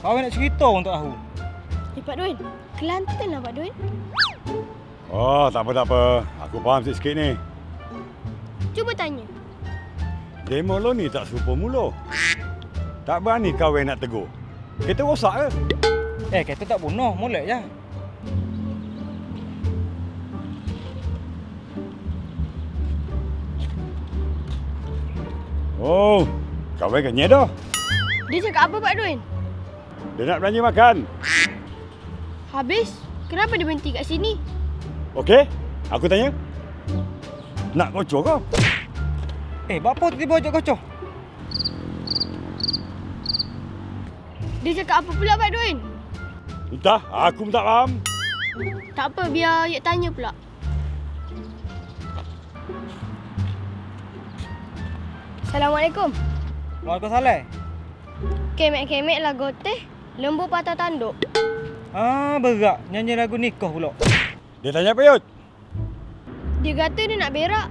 Kau nak cerita untuk tahu. Pak Duin, Kelantan lah Pak Duin. Oh, tak apa. Aku faham sikit ni. Cuba tanya. Demo lo ni tak serupa mula. Tak berani kawan nak tegur. Kereta rosak ke? Kereta tak bunuh, molek je. Oh, kawan kenyat dah. Dia cakap apa Pak Duin? Dia nak belanja makan. Habis, kenapa dia berhenti kat sini? Okey, aku tanya. Nak kocok kau? Bapa tiba-tiba ajak kocok? Dia cakap apa pula Pak Duin? Entah, aku pun tak faham. Tak apa, biar Ayat tanya pula. Assalamualaikum. Waalaikumsalam. Kemek-kemek lagu teh, lembu patah tanduk. Berat. Nyanyi lagu nikah pula. Dia tanya apa, Yud? Dia kata dia nak berak.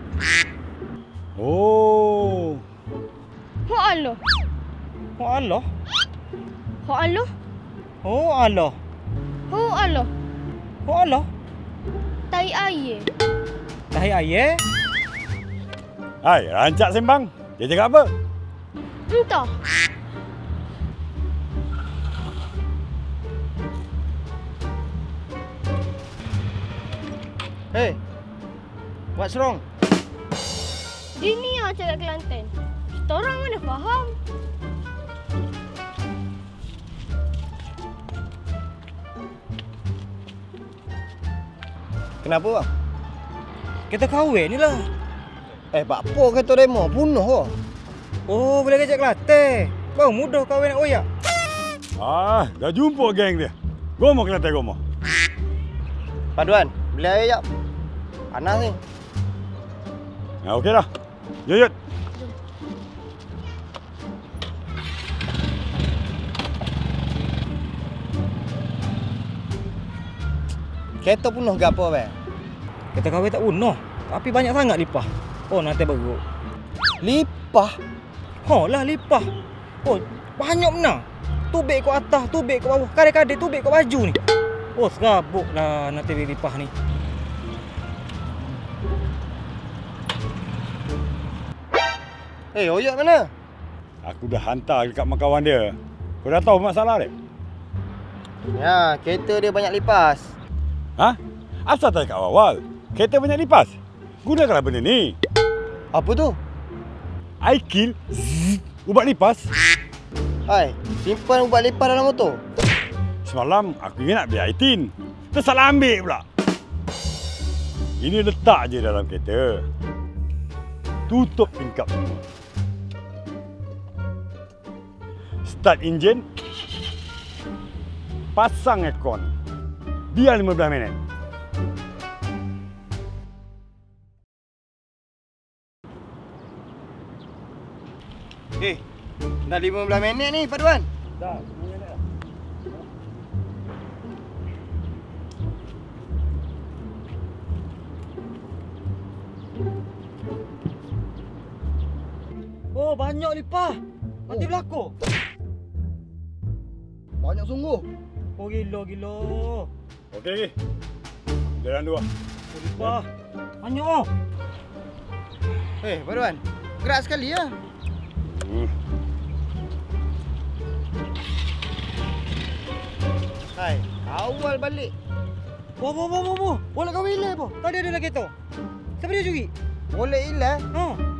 Oh. Ho Allah. Oh Allah. Ho Allah. Oh Allah. Ho Allah. Oh Allah. Tai air. Tahi ayah. Hai, rancak sembang. Dia cakap apa? Entah. Hey, what's wrong? Dia ni yang cakap Kelantan. Kita orang mana faham? Kenapa bang? Kita kahwin ni lah. Pak apa kata demo? Bunuh kau. Oh, boleh kejap Kelantan. Baru mudah kahwin nak oyak. Dah jumpa geng dia. Gomo Kelantan gomo. Pak Duan, beli air jap. Panas ni. Ya, okey dah. Yud. Kereta penuh ke apa, bang? Kita kahwin tak bunuh. Tapi banyak sangat lipah. Oh, nanti beruk. Lipah? Lah lipah. Oh, banyak benar. Tubik kat atas, tubik kat bawah. Kadang-kadang tubik kat baju ni. Oh, serabut lah nanti lipah ni. Oyak mana? Aku dah hantar dekat kawan dia. Kau dah tahu masalah dia? Ya, kereta dia banyak lipas. Asal tak kat awal? Kereta banyak lipas. Gunakanlah benda ni. Apa tu? Aikil ubat lipas. Hai, simpan ubat lipas dalam motor. Semalam aku ingat nak beli Aitin. Tersalah ambil pula. Ini letak je dalam kereta. Tutup tingkap semua. Start enjin. Pasang aircon. Biar 15 minit. Dah 15 minit ni, Pak Duan. Dah, 15 minit dah. Oh, banyak lipah. Mati berlaku. Banyak sungguh. Oh, gila. Okey. Jalan dua. Oh, lipah. Banyak oh. Pak Duan. Gerak sekali ya. Hai, awal balik. Boleh kau bila apa? Tadi ada lagi tu. Siapa dia curi? Boleh hilang.